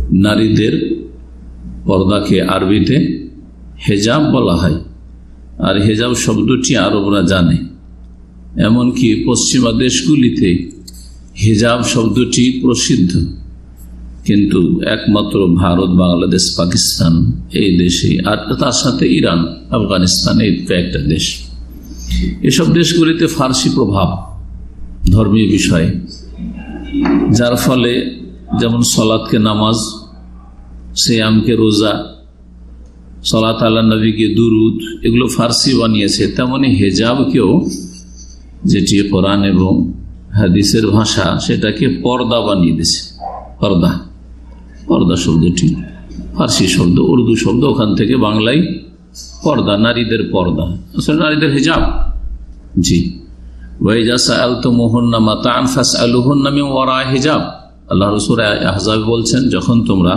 নারীদের পর্দাকে আরবিতে হেজাব বলা হয়। আর হেজাব শব্দটি আরবরা জানে, এমনকি পশ্চিমা দেশগুলিতে হিজাব শব্দটি প্রসিদ্ধ, কিন্তু একমাত্র ভারত, বাংলাদেশ, পাকিস্তান এই দেশে, আর তার সাথে ইরান, আফগানিস্তান, এই কয়েকটা দেশ, এসব দেশগুলিতে ফার্সি প্রভাব ধর্মীয় বিষয়ে, যার ফলে যেমন সলাতকে নামাজ, সিয়ামকে রোজা, সলাত আলা নবীকে দুরুদ, এগুলো ফার্সি বানিয়েছে, তেমনি হেজাবকেও, যেটি কোরআন এবং হাদিসের ভাষা, সেটাকে পর্দা বানিয়ে দিয়েছে। পর্দা, পর্দা শব্দটি ফার্সি শব্দ, উর্দু শব্দ, ওখান থেকে বাংলায় পর্দা, নারীদের পর্দা, আসলে নারীদের হিজাব। জি, আল্লাহ রাসূল আহজাব বলছেন, যখন তোমরা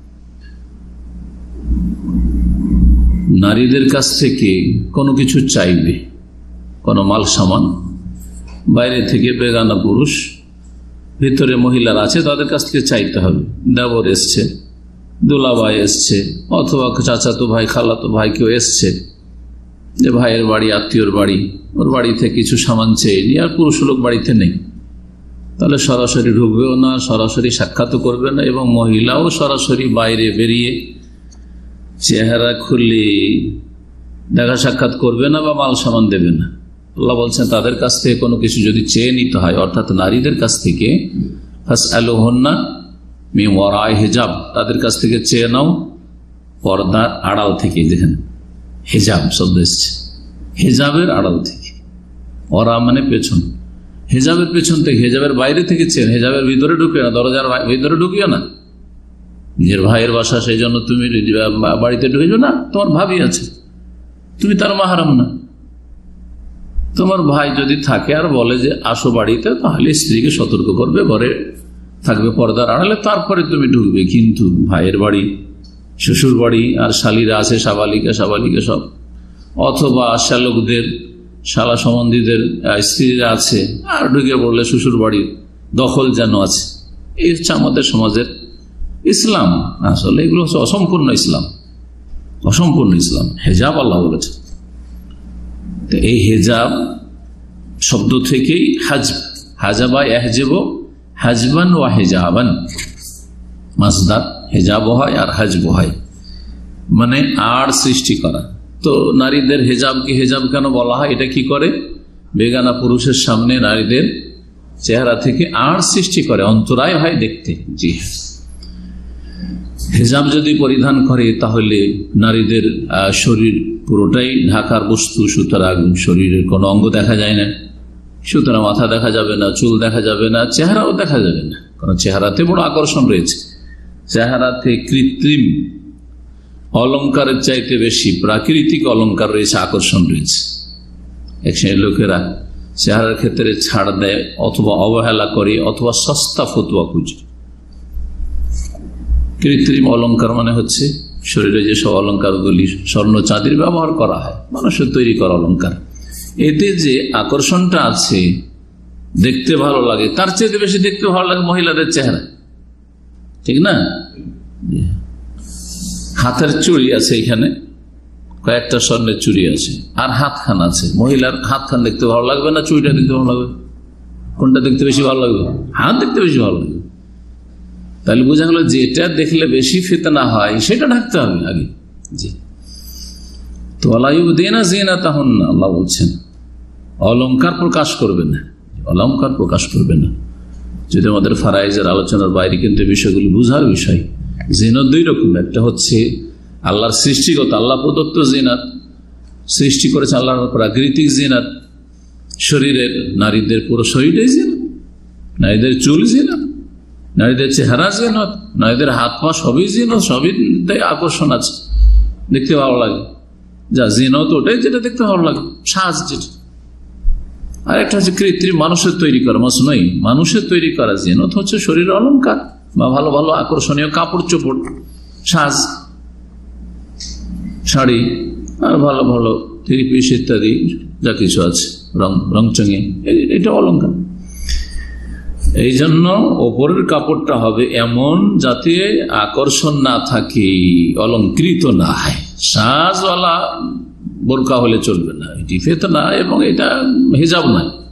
নারীদের কাছ থেকে কোনো কিছু চাইবে, কোনো মাল সামান, বাইরে থেকে বেগানা পুরুষ, ভিতরে মহিলারা আছে, তাদের কাছ থেকে চাইতে হবে। দেবর এসছে, দুলাভাই এসছে, অথবা চাচাতো ভাই, খালাতো ভাই কেউ এসছে, যে ভাইয়ের বাড়ি, আত্মীয়র বাড়ি, ওর বাড়ি থেকে কিছু সামান চেয়ে নিয়ে, আর পুরুষ লোক বাড়িতে নেই, তাহলে সরাসরি ঢুকবেও না, সরাসরি সাক্ষাৎও করবে না, এবং মহিলাও সরাসরি বাইরে বেরিয়ে চেহারা খুলে দেখা সাক্ষাৎ করবে না বা মাল সামান দেবে না। আল্লাহ বলছেন, তাদের কাছ থেকে কোনো কিছু যদি চেয়ে নিতে হয়, অর্থাৎ নারীদের কাছ থেকে, ফাসআলুহুন্না মিন ওয়ারাই হিজাব, তাদের কাছ থেকে চেয়ে নাও পর্দার আড়াল থেকে। দেখেন, হিজাব শব্দ এসছে, হিজাবের আড়াল থেকে, ওরা মানে পেছন, হিজাবের পেছন থেকে, হিজাবের বাইরে থেকে চেয়ে, হিজাবের ভিতরে ঢুকিও না, দরজার ভিতরে ঢুকিও না। নিজের ভাইয়ের বাসা, সেই জন্য তুমি বাড়িতে ঢুকিও না, তোমার ভাবি আছে, তুমি তার মাহরাম না। তোমার ভাই যদি থাকে আর বলে যে আসো বাড়িতে, তাহলে স্ত্রীকে সতর্ক করবে, ঘরে থাকবে পর্দার আড়ালে, তারপরে তুমি ঢুকবে। কিন্তু ভাইয়ের বাড়ি, শ্বশুর বাড়ি, আর শালীরা আছে, সাবালিকা সব, অথবা শ্যালকদের, শালা সম্বন্ধীদের স্ত্রীরা আছে, আর ঢুকে পড়লে শ্বশুর বাড়ির দখল যেন আছে। এই হচ্ছে আমাদের সমাজের ইসলাম। আসলে এগুলো হচ্ছে অসম্পূর্ণ ইসলাম, অসম্পূর্ণ ইসলাম। হেজাব আল্লাহ বলেছে, তো এই হেজাব শব্দ থেকেই হাজাবা ইয়াহজিব হাজবান ওয়া হিজাবান, মাসদার হেজাব হয় আর হাজব হয়, মানে আড় সৃষ্টি করা। তো নারীদের হেজাবকে হেজাব কেন বলা হয়? এটা কি করে? বেগানা পুরুষের সামনে নারীদের চেহারা থেকে আড় সৃষ্টি করে, অন্তরায় হয় দেখতে। জি, হেজাব যদি পরিধান করে তাহলে নারীদের শরীর পুরোটাই ঢাকার বস্তু, সুতরাং শরীরের কোনো অঙ্গ দেখা যায় না, সুতরাং মাথা দেখা যাবে না, চুল দেখা যাবে না, চেহারাও দেখা যাবে না, কারণ চেহারাতে বড় আকর্ষণ রয়েছে। চেহারাতে কৃত্রিম অলঙ্কারের চাইতে বেশি প্রাকৃতিক অলঙ্কার রয়েছে, আকর্ষণ রয়েছে। এক শ্রেণীর লোকেরা চেহারার ক্ষেত্রে ছাড় দেয়, অথবা অবহেলা করে, অথবা সস্তা ফতুয়া খুঁজে। কৃত্রিম অলঙ্কার মানে হচ্ছে শরীরে যেসব অলঙ্কারগুলি স্বর্ণ চাঁদির ব্যবহার করা হয়, মানুষের তৈরি করা অলঙ্কার, এতে যে আকর্ষণটা আছে, দেখতে ভালো লাগে, তার চেয়ে বেশি দেখতে ভালো লাগে মহিলাদের চেহারা, ঠিক না? হাতের চুড়ি আছে, এখানে কয়েকটা স্বর্ণের চুড়ি আছে, আর হাতখান আছে। মহিলার হাতখান দেখতে ভালো লাগবে না চুড়িটা দেখতে ভালো লাগবে? কোনটা দেখতে বেশি ভালো লাগবে? হাত দেখতে বেশি ভালো লাগবে। তাহলে বোঝা গেল যেটা দেখলে বেশি ফিতনা হয় সেটা ঢাকতে হবে আগে। জি, তো আল্লাহ বলছেন অলংকার প্রকাশ করবে না, অলংকার প্রকাশ করবে না। যদি আমাদের ফারাইজের আলোচনার বাইরে, কিন্তু বিষয়গুলি বুঝার বিষয়। জিনাত দুই রকম, একটা হচ্ছে আল্লাহর সৃষ্টিগত, আল্লাহ প্রদত্ত জিনাত, সৃষ্টি করেছে আল্লাহর প্রাকৃতিক জিনাত, শরীরের, নারীদের পুরো শরীরে জিনাত, নারীদের চুল জিনাত, নারীদের চেহারা জিনাত, নারীদের হাত পা সবই জিনাত, সবই আকর্ষণ আছে, দেখতে ভালো লাগে। যা জিনাত ওটাই যেটা দেখতে ভালো লাগে, সাজ যেটা। আর একটা হচ্ছে কৃত্রিম, মানুষের তৈরি করা, মাসনুই, মানুষের তৈরি করা জিনাত হচ্ছে শরীরের অলঙ্কার বা ভালো ভালো আকর্ষণীয় কাপড় চোপড়, সাজ, শাড়ি, আর ভালো ভালো থ্রি পিস ইত্যাদি যা কিছু আছে, রংচঙে, এটা অলঙ্কার। এই জন্য ওপরের কাপড়টা হবে এমন যাতে আকর্ষণ না থাকে, অলঙ্কৃত না হয়। সাজওয়ালা বোরকা হলে চলবে না, এটি ফিতনা এবং এটা হিজাব নয়।